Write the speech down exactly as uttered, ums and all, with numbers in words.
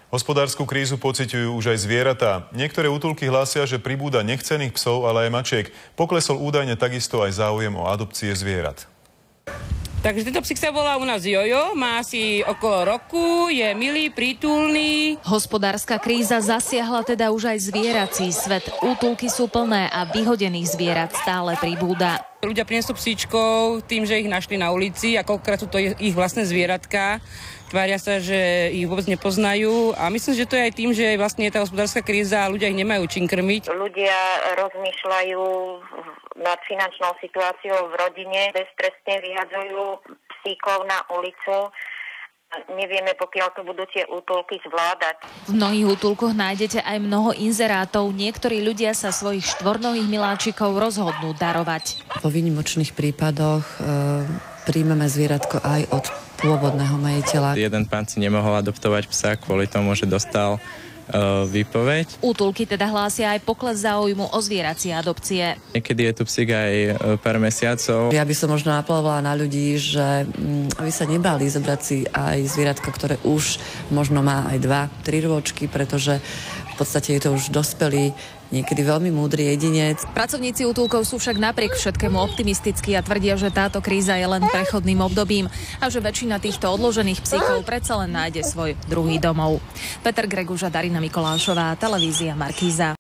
Hospodársku krízu pociťujú už aj zvieratá. Niektoré útulky hlásia, že pribúda nechcených psov, ale aj mačiek. Poklesol údajne takisto aj záujem o adopcie zvierat. Takže tento psík sa volá u nás Jojo, má asi okolo roku, je milý, prítulný. Hospodárska kríza zasiahla teda už aj zvierací svet. Útulky sú plné a vyhodených zvierat stále pribúda. Ľudia prinesú psíčkov tým, že ich našli na ulici a koľkokrát sú to ich vlastné zvieratka. Tvária sa, že ich vôbec nepoznajú a myslím, že to je aj tým, že vlastne je tá hospodárska kríza a ľudia ich nemajú čím krmiť. Ľudia rozmýšľajú nad finančnou situáciou v rodine, beztrestne vyhadzujú psíkov na ulicu. Nevieme, pokiaľ to budú tie útulky zvládať. V mnohých útulkoch nájdete aj mnoho inzerátov. Niektorí ľudia sa svojich štvornohých miláčikov rozhodnú darovať. Po výnimočných prípadoch e, príjmeme zvieratko aj od pôvodného majiteľa. Jeden pán si nemohol adoptovať psa kvôli tomu, že dostal uh, výpoveď. Útulky teda hlásia aj pokles záujmu o zvieracie adopcie. Niekedy je tu psík aj uh, pár mesiacov. Ja by som možno apelovala na ľudí, že mm, aby sa nebali zobrať si aj zvieratko, ktoré už možno má aj dva, tri rôčky, pretože v podstate je to už dospelý, niekedy veľmi múdry jedinec. Pracovníci útulkov sú však napriek všetkému optimistickí a tvrdia, že táto kríza je len prechodným obdobím a že väčšina týchto odložených psíkov predsa len nájde svoj druhý domov. Peter Greguš a Darina Mikolášová, televízia Markíza.